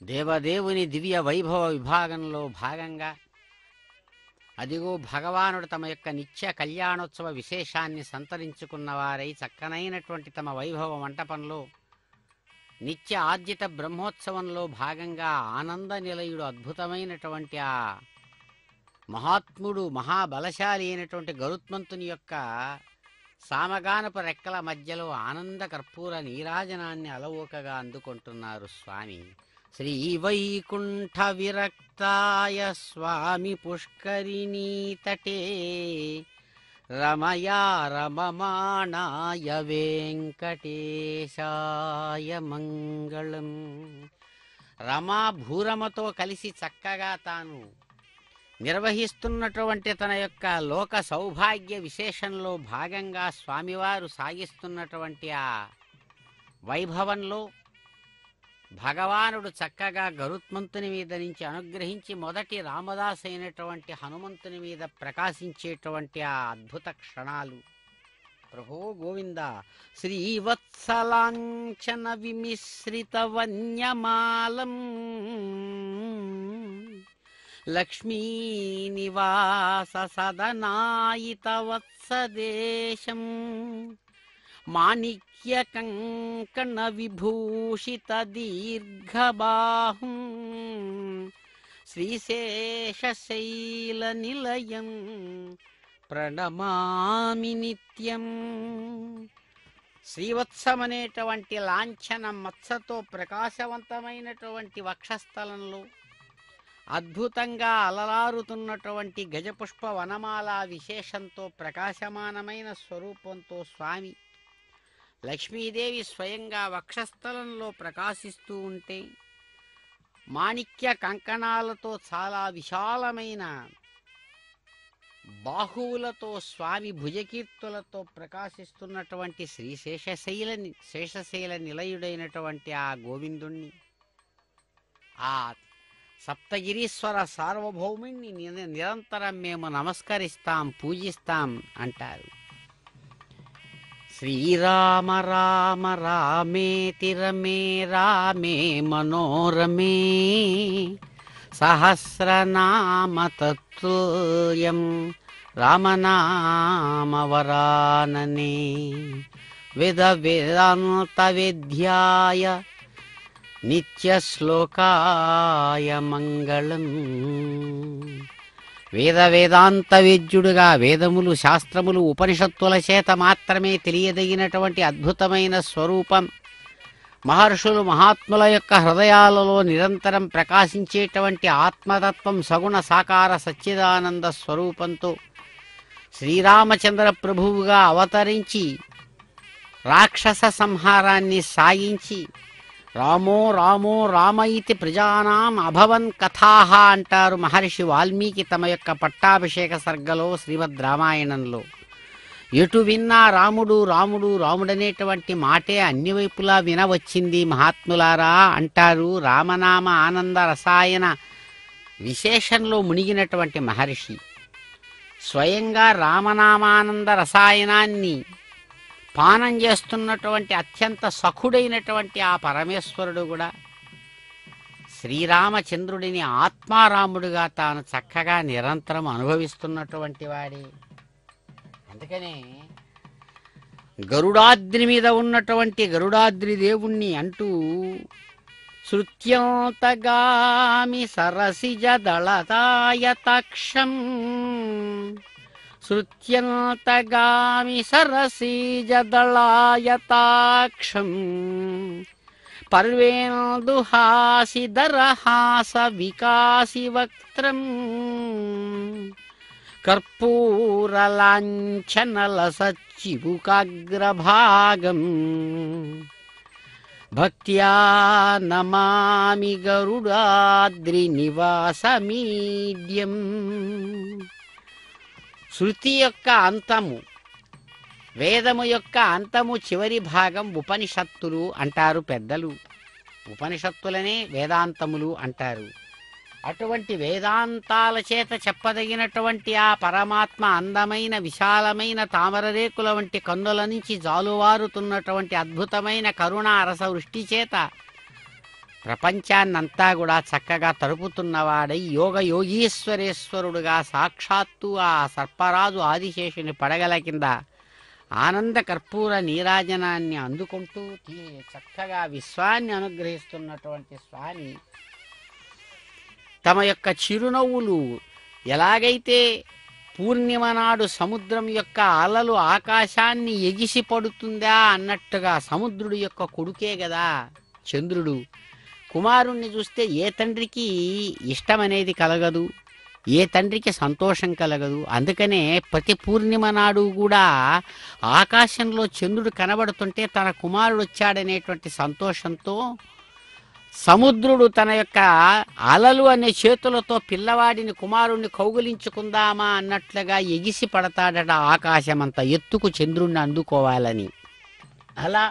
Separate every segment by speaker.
Speaker 1: దేవదేవుని దివ్య వైభవ విభాగంలో భాగంగా అదిగో భగవానుడు తమ యొక్క నిత్య కళ్యాణోత్సవ విశేషాన్ని సంతరించుకున్నవారై చక్కనైనటువంటి తమ వైభవ మంటపంలో నిత్య ఆర్జిత బ్రహ్మోత్సవంలో భాగంగా ఆనంద నిలయుడు అద్భుతమైనటువంటి ఆ మహాత్ముడు మహాబలశాలి అయినటువంటి గరుత్మంతుని యొక్క సామగానపు రెక్కల మధ్యలో ఆనంద కర్పూర నీరాజనాన్ని అలవోకగా అందుకుంటున్నారు స్వామి. శ్రీ వైకుంఠ విరక్తాయ స్వామి పుష్కరిణీ తటే రమయా రమమాణాయ వెంకటేశాయ మంగళం. రమా భూరమతో కలిసి చక్కగా తాను నిర్వహిస్తున్నటువంటి తన యొక్క లోక సౌభాగ్య విశేషంలో భాగంగా స్వామివారు సాగిస్తున్నటువంటి ఆ వైభవంలో భగవానుడు చక్కగా గరుత్మంతుని మీద నుంచి అనుగ్రహించి మొదటి రామదాస్ అయినటువంటి హనుమంతుని మీద ప్రకాశించేటువంటి ఆ అద్భుత క్షణాలు. ప్రభో గోవింద. శ్రీవత్సలాంఛన విమిశ్రిత వన్యమాలం లక్ష్మీనివాస సదనాయిత వత్సదేశం మాణిక్య కంకణ విభూషిత దీర్ఘబాహుం శ్రీశేషశైల నిలయం ప్రణమామి నిత్యం. శ్రీవత్సమనేటువంటి లాంఛన మత్సతో ప్రకాశవంతమైనటువంటి వక్షస్థలంలో అద్భుతంగా అలలారుతున్నటువంటి గజపుష్ప వనమాల విశేషంతో ప్రకాశమానమైన స్వరూపంతో స్వామి లక్ష్మీదేవి స్వయంగా వక్షస్థలంలో ప్రకాశిస్తూ ఉంటే మాణిక్య కంకణాలతో చాలా విశాలమైన బాహువులతో స్వామి భుజకీర్తులతో ప్రకాశిస్తున్నటువంటి శేషశైల నిలయుడైనటువంటి ఆ గోవిందుణ్ణి, ఆ సప్తగిరీశ్వర సార్వభౌముణ్ణి నిరంతరం మేము నమస్కరిస్తాం, పూజిస్తాం అంటారు. శ్రీరామ రామ రామేతి రమే రామే మనోరమే సహస్రనామ తత్తుల్యం రామనామవరాననే వేద వేదాంత విద్యాయ నిత్యశ్లోకాయ మంగళం. వేదాంత వేద్యుడుగా వేదములు శాస్త్రములు ఉపనిషత్తుల చేత మాత్రమే తెలియదగినటువంటి అద్భుతమైన స్వరూపం, మహర్షులు మహాత్ముల యొక్క హృదయాలలో నిరంతరం ప్రకాశించేటువంటి ఆత్మతత్వం సగుణ సాకార సచ్చిదానంద స్వరూపంతో శ్రీరామచంద్ర ప్రభువుగా అవతరించి రాక్షస సంహారాన్ని సాగించి రామో రామో రామ ఇతి ప్రజానాం అభవన్ కథాహ అంటారు మహర్షి వాల్మీకి తమ యొక్క పట్టాభిషేక సర్గలో శ్రీమద్ రామాయణంలో. ఎటు విన్నా రాముడు రాముడు రాముడనేటువంటి మాటే అన్ని వైపులా వినవచ్చింది మహాత్ములారా అంటారు రామనామ ఆనంద రసాయన విశేషంలో మునిగినటువంటి మహర్షి. స్వయంగా రామనామానంద రసాయనాన్ని పానం చేస్తున్నటువంటి అత్యంత సఖుడైనటువంటి ఆ పరమేశ్వరుడు కూడా శ్రీరామచంద్రుడిని ఆత్మారాముడుగా తాను చక్కగా నిరంతరం అనుభవిస్తున్నటువంటి వాడే. అందుకనే గరుడాద్రి మీద ఉన్నటువంటి గరుడాద్రి దేవుణ్ణి అంటూ శృత్యంతగామి సరసిజ దళతాయతాక్షం శృత్యంతగామి సరసిజదళాయతాక్షం పర్వేందుహాసిదరహాస వికాసి వక్త్రం కర్పూరలాంఛనలసచ్చిబుకాగ్రభాగం భక్త్యా నమామి గరుడాద్రి నివాసమీడ్యం. శృతి యొక్క అంతము, వేదము యొక్క అంతము చివరి భాగం ఉపనిషత్తులు అంటారు పెద్దలు. ఉపనిషత్తులనే వేదాంతములు అంటారు. అటువంటి వేదాంతాల చేత చెప్పదగినటువంటి ఆ పరమాత్మ అందమైన విశాలమైన తామరరేకుల వంటి కన్నుల నుంచి జాలువారుతున్నటువంటి అద్భుతమైన కరుణా రస వృష్టి చేత ప్రపంచాన్నంతా కూడా చక్కగా తరుపుతున్నవాడై యోగీశ్వరేశ్వరుడుగా సాక్షాత్తు ఆ సర్పరాజు ఆదిశేషుని పడగల కింద ఆనంద కర్పూర నీరాజనాన్ని అందుకుంటూ చక్కగా విశ్వాన్ని అనుగ్రహిస్తున్నటువంటి స్వామి తమ యొక్క చిరునవ్వులు ఎలాగైతే పూర్ణిమ నాడు సముద్రం యొక్క అలలు ఆకాశాన్ని ఎగిసి పడుతుందా అన్నట్టుగా, సముద్రుడి యొక్క కొడుకే కదా చంద్రుడు, కుమారుణ్ణి చూస్తే ఏ తండ్రికి ఇష్టమనేది కలగదు, ఏ తండ్రికి సంతోషం కలగదు. అందుకనే ప్రతి పూర్ణిమ నాడు కూడా ఆకాశంలో చంద్రుడు కనబడుతుంటే తన కుమారుడు వచ్చాడనేటువంటి సంతోషంతో సముద్రుడు తన యొక్క అలలు అనే చేతులతో పిల్లవాడిని కుమారుణ్ణి కౌగిలించుకుందామా అన్నట్లుగా ఎగిసి పడతాడట ఆకాశమంత ఎత్తుకు చంద్రుణ్ణి అందుకోవాలని. అలా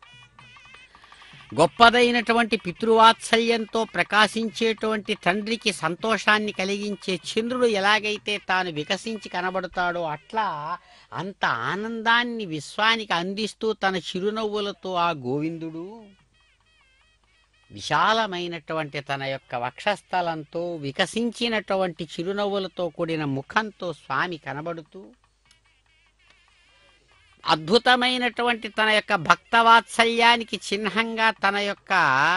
Speaker 1: గొప్పదైనటువంటి పితృవాత్సల్యంతో ప్రకాశించేటువంటి తండ్రికి సంతోషాన్ని కలిగించే చంద్రుడు ఎలాగైతే తాను వికసించి కనబడతాడో అట్లా అంత ఆనందాన్ని విశ్వానికి అందిస్తూ తన చిరునవ్వులతో ఆ గోవిందుడు విశాలమైనటువంటి తన యొక్క వక్షస్థలంతో వికసించినటువంటి చిరునవ్వులతో కూడిన ముఖంతో స్వామి కనబడుతూ అద్భుతమైనటువంటి తన యొక్క భక్తవాత్సల్యానికి చిహ్నంగా తన యొక్క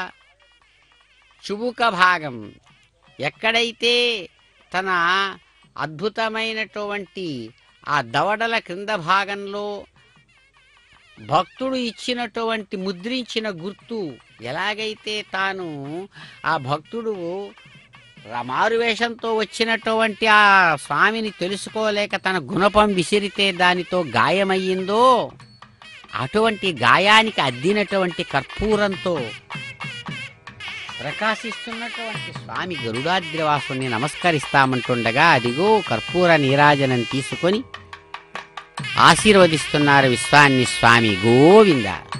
Speaker 1: చుబుక భాగం ఎక్కడైతే తన అద్భుతమైనటువంటి ఆ దవడల క్రింద భాగంలో భక్తుడు ఇచ్చినటువంటి ముద్రించిన గుర్తు ఎలాగైతే తాను ఆ భక్తుడు మారువేషంతో వచ్చినటువంటి ఆ స్వామిని తెలుసుకోలేక తన గుణపం విసిరితే దానితో గాయమయ్యిందో అటువంటి గాయానికి అద్దినటువంటి కర్పూరంతో ప్రకాశిస్తున్నటువంటి స్వామి గరుడాద్రివాసుని నమస్కరిస్తామంటుండగా అదిగో కర్పూర నీరాజనం తీసుకొని ఆశీర్వదిస్తున్నారు విశ్వాన్ని స్వామి. గోవింద.